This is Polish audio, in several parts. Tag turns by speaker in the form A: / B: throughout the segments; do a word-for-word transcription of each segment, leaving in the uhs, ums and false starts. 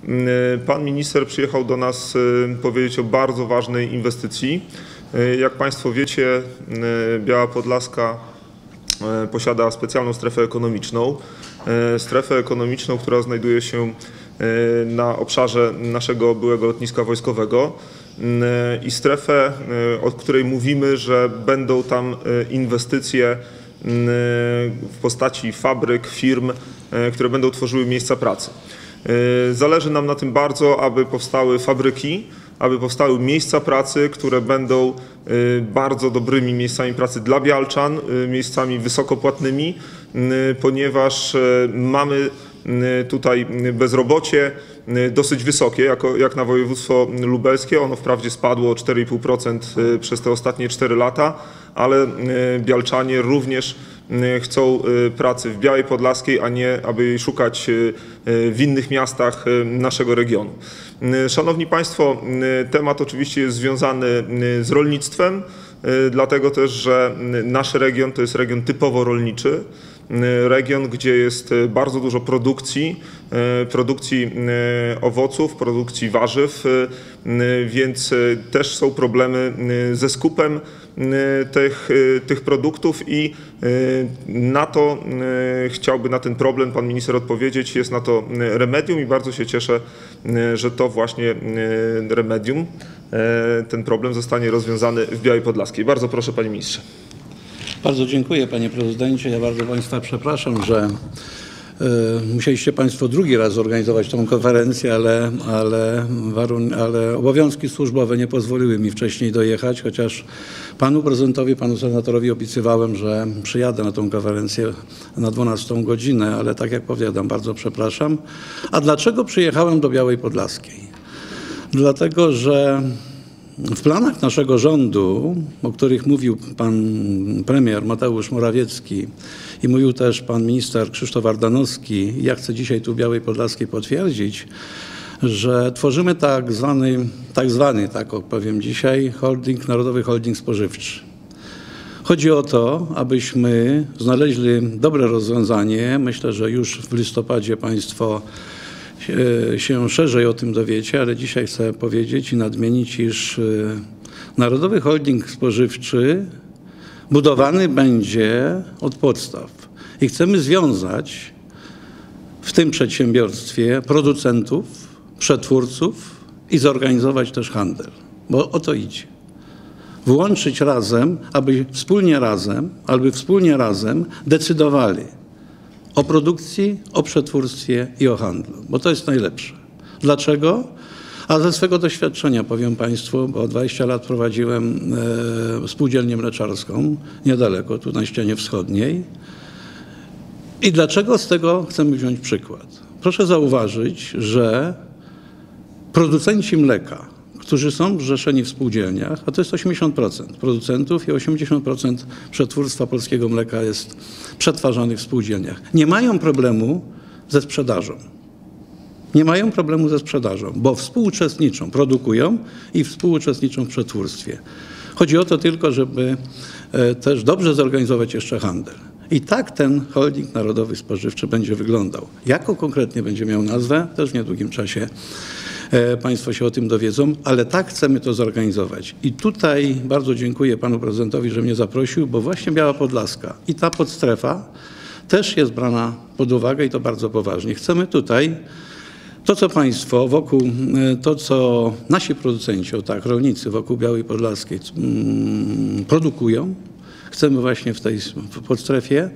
A: Pan minister przyjechał do nas powiedzieć o bardzo ważnej inwestycji. Jak Państwo wiecie, Biała Podlaska posiada specjalną strefę ekonomiczną. Strefę ekonomiczną, która znajduje się na obszarze naszego byłego lotniska wojskowego i strefę, o której mówimy, że będą tam inwestycje w postaci fabryk, firm, które będą tworzyły miejsca pracy. Zależy nam na tym bardzo, aby powstały fabryki, aby powstały miejsca pracy, które będą bardzo dobrymi miejscami pracy dla bialczan, miejscami wysokopłatnymi, ponieważ mamy tutaj bezrobocie dosyć wysokie, jako, jak na województwo lubelskie. Ono wprawdzie spadło o cztery i pół procent przez te ostatnie cztery lata, ale bialczanie również chcą pracy w Białej Podlaskiej, a nie aby jej szukać w innych miastach naszego regionu. Szanowni Państwo, temat oczywiście jest związany z rolnictwem, dlatego też, że nasz region to jest region typowo rolniczy. Region, gdzie jest bardzo dużo produkcji, produkcji owoców, produkcji warzyw, więc też są problemy ze skupem tych, tych produktów i na to chciałby, na ten problem pan minister odpowiedzieć. Jest na to remedium i bardzo się cieszę, że to właśnie remedium, ten problem zostanie rozwiązany w Białej Podlaskiej. Bardzo proszę, panie ministrze.
B: Bardzo dziękuję, panie prezydencie. Ja bardzo państwa przepraszam, że y, musieliście państwo drugi raz zorganizować tą konferencję, ale, ale, warun ale obowiązki służbowe nie pozwoliły mi wcześniej dojechać, chociaż panu prezydentowi, panu senatorowi obiecywałem, że przyjadę na tą konferencję na dwunastą godzinę, ale tak jak powiadam, bardzo przepraszam. A dlaczego przyjechałem do Białej Podlaskiej? Dlatego, że w planach naszego rządu, o których mówił pan premier Mateusz Morawiecki i mówił też pan minister Krzysztof Ardanowski, ja chcę dzisiaj tu w Białej Podlaskiej potwierdzić, że tworzymy tak zwany, tak zwany, tak powiem dzisiaj, holding, Narodowy Holding Spożywczy. Chodzi o to, abyśmy znaleźli dobre rozwiązanie. Myślę, że już w listopadzie państwo się szerzej o tym dowiecie, ale dzisiaj chcę powiedzieć i nadmienić, iż Narodowy Holding Spożywczy budowany będzie od podstaw i chcemy związać w tym przedsiębiorstwie producentów, przetwórców i zorganizować też handel, bo o to idzie. Włączyć razem, aby wspólnie razem, aby wspólnie razem decydowali o produkcji, o przetwórstwie i o handlu, bo to jest najlepsze. Dlaczego? A ze swego doświadczenia powiem państwu, bo dwadzieścia lat prowadziłem e, spółdzielnię mleczarską niedaleko, tu na ścianie wschodniej. I dlaczego z tego chcemy wziąć przykład? Proszę zauważyć, że producenci mleka, którzy są zrzeszeni w spółdzielniach, a to jest osiemdziesiąt procent producentów i osiemdziesiąt procent przetwórstwa polskiego mleka jest przetwarzanych w spółdzielniach, nie mają problemu ze sprzedażą. Nie mają problemu ze sprzedażą, bo współuczestniczą, produkują i współuczestniczą w przetwórstwie. Chodzi o to tylko, żeby też dobrze zorganizować jeszcze handel. I tak ten holding narodowy spożywczy będzie wyglądał. Jaką konkretnie będzie miał nazwę, też w niedługim czasie państwo się o tym dowiedzą, ale tak chcemy to zorganizować. I tutaj bardzo dziękuję panu prezydentowi, że mnie zaprosił, bo właśnie Biała Podlaska i ta podstrefa też jest brana pod uwagę i to bardzo poważnie. Chcemy tutaj to, co państwo wokół, to, co nasi producenci, o tak, rolnicy wokół Białej Podlaskiej mm, produkują, chcemy właśnie w tej podstrefie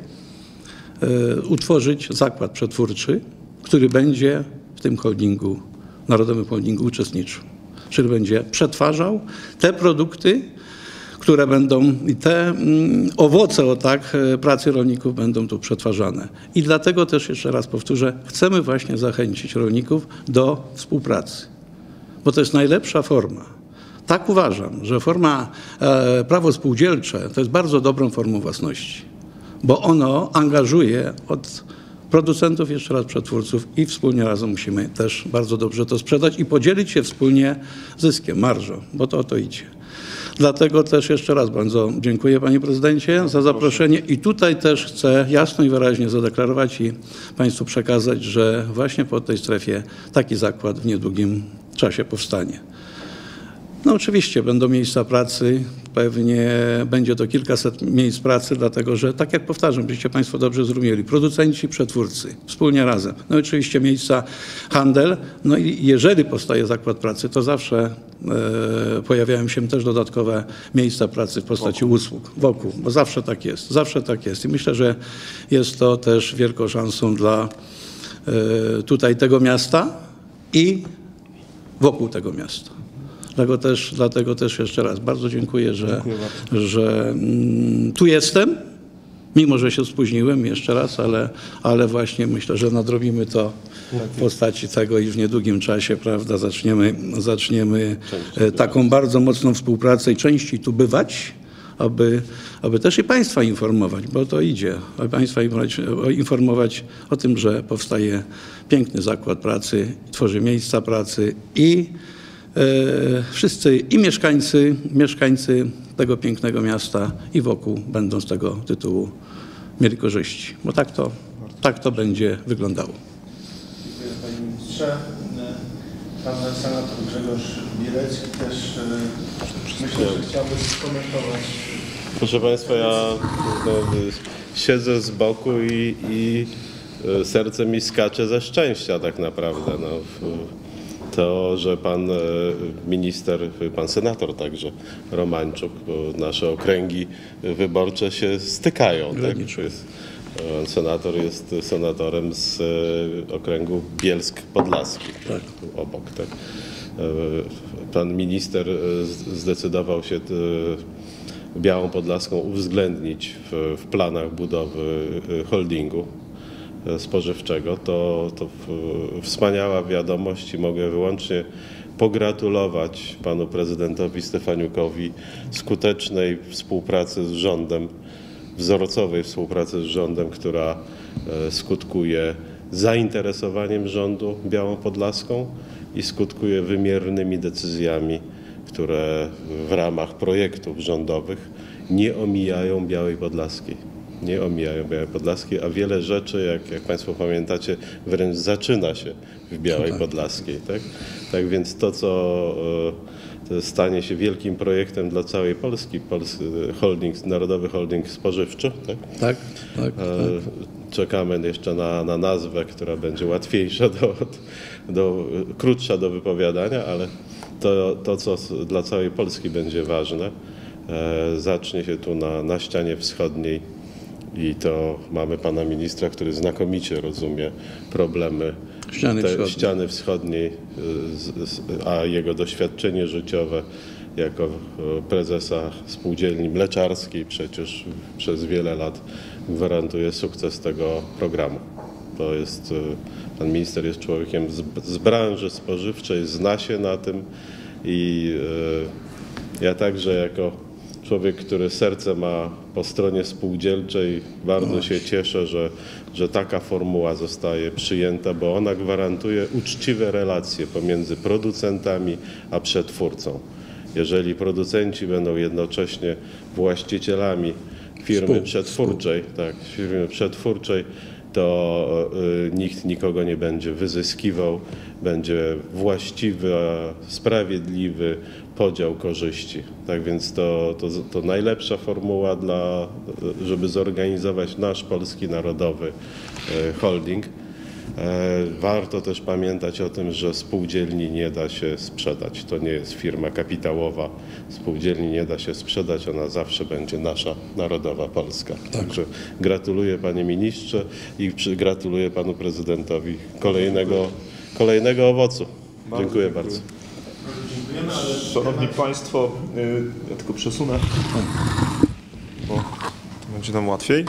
B: y, utworzyć zakład przetwórczy, który będzie w tym holdingu, Narodowym Holdingu uczestniczył. Czyli będzie przetwarzał te produkty, które będą, i te mm, owoce o tak, pracy rolników będą tu przetwarzane. I dlatego też jeszcze raz powtórzę, chcemy właśnie zachęcić rolników do współpracy, bo to jest najlepsza forma. Tak uważam, że forma e, prawo spółdzielcze to jest bardzo dobrą formą własności, bo ono angażuje od producentów, jeszcze raz przetwórców i wspólnie razem musimy też bardzo dobrze to sprzedać i podzielić się wspólnie zyskiem, marżą, bo to o to idzie. Dlatego też jeszcze raz bardzo dziękuję panie prezydencie za zaproszenie i tutaj też chcę jasno i wyraźnie zadeklarować i państwu przekazać, że właśnie po tej strefie taki zakład w niedługim czasie powstanie. No oczywiście będą miejsca pracy, pewnie będzie to kilkaset miejsc pracy, dlatego że, tak jak powtarzam, byście państwo dobrze zrozumieli, producenci, przetwórcy, wspólnie razem. No i oczywiście miejsca handel, no i jeżeli powstaje zakład pracy, to zawsze e, pojawiają się też dodatkowe miejsca pracy w postaci usług wokół, bo zawsze tak jest, zawsze tak jest i myślę, że jest to też wielką szansą dla e, tutaj tego miasta i wokół tego miasta. Dlatego też, dlatego też jeszcze raz bardzo dziękuję, że, dziękuję że mm, tu jestem, mimo że się spóźniłem jeszcze raz, ale, ale właśnie myślę, że nadrobimy to w postaci tego i w niedługim czasie, prawda, zaczniemy, zaczniemy taką bardzo mocną współpracę i częściej tu bywać, aby, aby też i państwa informować, bo to idzie, aby państwa informować, informować o tym, że powstaje piękny zakład pracy, tworzy miejsca pracy i wszyscy i mieszkańcy, mieszkańcy tego pięknego miasta i wokół będą z tego tytułu mieli korzyści, bo tak to, tak to będzie wyglądało.
C: Dziękuję panie ministrze. Pan senator Grzegorz Bielecki też myślę, że chciałby skomentować.
D: Proszę państwa, ja no, siedzę z boku i, i serce mi skacze ze szczęścia tak naprawdę. No. To, że pan minister, pan senator także Romańczuk, bo nasze okręgi wyborcze się stykają. Tak? Pan senator jest senatorem z okręgu Bielsk Podlaski, tak. Obok. Tak? Pan minister zdecydował się Białą Podlaską uwzględnić w, w planach budowy holdingu spożywczego, to, to wspaniała wiadomość i mogę wyłącznie pogratulować panu prezydentowi Stefaniukowi skutecznej współpracy z rządem, wzorcowej współpracy z rządem, która skutkuje zainteresowaniem rządu Białą Podlaską i skutkuje wymiernymi decyzjami, które w ramach projektów rządowych nie omijają Białej Podlaskiej. Nie omijają Białej Podlaskiej, a wiele rzeczy, jak, jak państwo pamiętacie, wręcz zaczyna się w Białej Podlaskiej. Tak, tak więc to, co to stanie się wielkim projektem dla całej Polski, Polski holding, Narodowy Holding Spożywczy. Tak,
B: tak, tak, tak.
D: Czekamy jeszcze na, na nazwę, która będzie łatwiejsza, do, do, krótsza do wypowiadania, ale to, to, co dla całej Polski będzie ważne, zacznie się tu na, na ścianie wschodniej. I to mamy pana ministra, który znakomicie rozumie problemy
B: ściany,
D: te,
B: wschodniej.
D: ściany wschodniej, a jego doświadczenie życiowe jako prezesa spółdzielni mleczarskiej przecież przez wiele lat gwarantuje sukces tego programu. To jest, pan minister jest człowiekiem z, z branży spożywczej, zna się na tym i ja także jako człowiek, który serce ma po stronie spółdzielczej, bardzo no się cieszę, że, że taka formuła zostaje przyjęta, bo ona gwarantuje uczciwe relacje pomiędzy producentami a przetwórcą. Jeżeli producenci będą jednocześnie właścicielami firmy Spół, przetwórczej, spół. tak, firmy przetwórczej, to y, nikt nikogo nie będzie wyzyskiwał, będzie właściwy, sprawiedliwy podział korzyści. Tak więc to, to, to najlepsza formuła, dla, żeby zorganizować nasz polski narodowy y, holding. Warto też pamiętać o tym, że spółdzielni nie da się sprzedać. To nie jest firma kapitałowa. Spółdzielni nie da się sprzedać, ona zawsze będzie nasza narodowa Polska. Tak. Także gratuluję panie ministrze i gratuluję panu prezydentowi kolejnego, kolejnego owocu. Bardzo dziękuję, dziękuję bardzo.
A: Szanowni państwo, ja tylko przesunę, bo będzie nam łatwiej.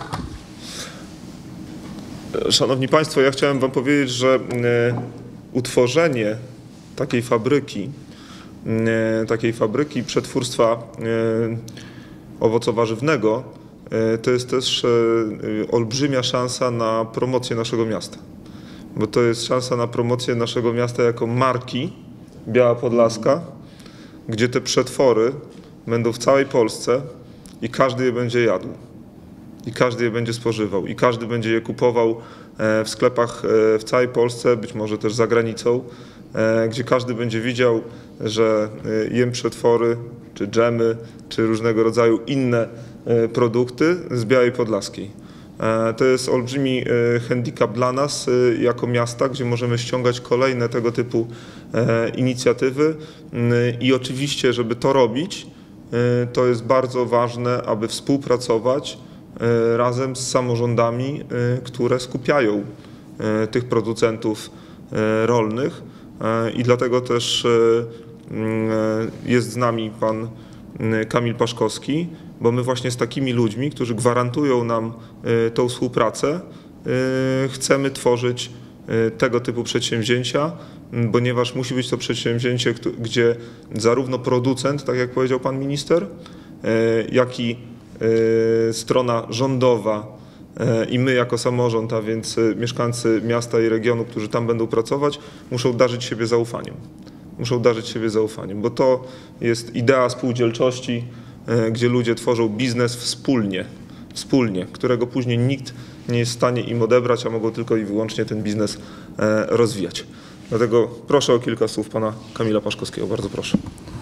A: Szanowni państwo, ja chciałem wam powiedzieć, że utworzenie takiej fabryki, takiej fabryki przetwórstwa owocowo-warzywnego to jest też olbrzymia szansa na promocję naszego miasta. Bo to jest szansa na promocję naszego miasta jako marki Biała Podlaska, gdzie te przetwory będą w całej Polsce i każdy je będzie jadł. I każdy je będzie spożywał. I każdy będzie je kupował w sklepach w całej Polsce, być może też za granicą, gdzie każdy będzie widział, że jem przetwory, czy dżemy, czy różnego rodzaju inne produkty z Białej Podlaskiej. To jest olbrzymi handicap dla nas jako miasta, gdzie możemy ściągać kolejne tego typu inicjatywy i oczywiście, żeby to robić, to jest bardzo ważne, aby współpracować razem z samorządami, które skupiają tych producentów rolnych i dlatego też jest z nami pan Kamil Paszkowski, bo my właśnie z takimi ludźmi, którzy gwarantują nam tą współpracę, chcemy tworzyć tego typu przedsięwzięcia, ponieważ musi być to przedsięwzięcie, gdzie zarówno producent, tak jak powiedział pan minister, jak i strona rządowa i my jako samorząd, a więc mieszkańcy miasta i regionu, którzy tam będą pracować, muszą darzyć siebie zaufaniem. Muszą darzyć siebie zaufaniem, bo to jest idea spółdzielczości, gdzie ludzie tworzą biznes wspólnie, wspólnie, którego później nikt nie jest w stanie im odebrać, a mogą tylko i wyłącznie ten biznes rozwijać. Dlatego proszę o kilka słów pana Kamila Paszkowskiego. Bardzo proszę.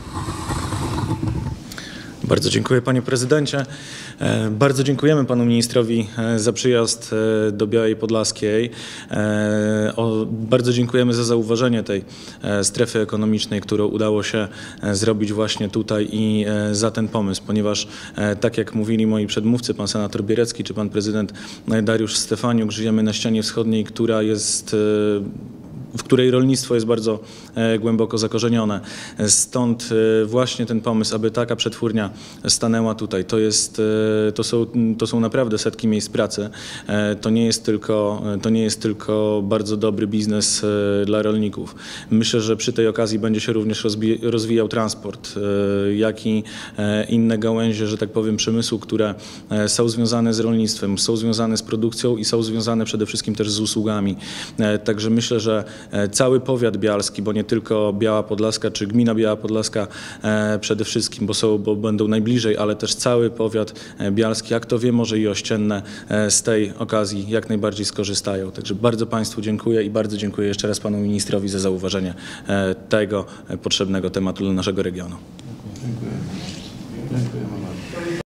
E: Bardzo dziękuję panie prezydencie. Bardzo dziękujemy panu ministrowi za przyjazd do Białej Podlaskiej. Bardzo dziękujemy za zauważenie tej strefy ekonomicznej, którą udało się zrobić właśnie tutaj i za ten pomysł, ponieważ tak jak mówili moi przedmówcy, pan senator Bierecki czy pan prezydent Dariusz Stefaniuk, żyjemy na ścianie wschodniej, która jest w której rolnictwo jest bardzo głęboko zakorzenione. Stąd właśnie ten pomysł, aby taka przetwórnia stanęła tutaj. To, jest, to, są, to są naprawdę setki miejsc pracy. To nie jest tylko, to nie jest tylko bardzo dobry biznes dla rolników. Myślę, że przy tej okazji będzie się również rozwijał transport, jak i inne gałęzie, że tak powiem, przemysłu, które są związane z rolnictwem, są związane z produkcją i są związane przede wszystkim też z usługami. Także myślę, że cały powiat bialski, bo nie tylko Biała Podlaska czy gmina Biała Podlaska e, przede wszystkim, bo, są, bo będą najbliżej, ale też cały powiat bialski, jak to wie, może i ościenne e, z tej okazji jak najbardziej skorzystają. Także bardzo państwu dziękuję i bardzo dziękuję jeszcze raz panu ministrowi za zauważenie e, tego potrzebnego tematu dla naszego regionu.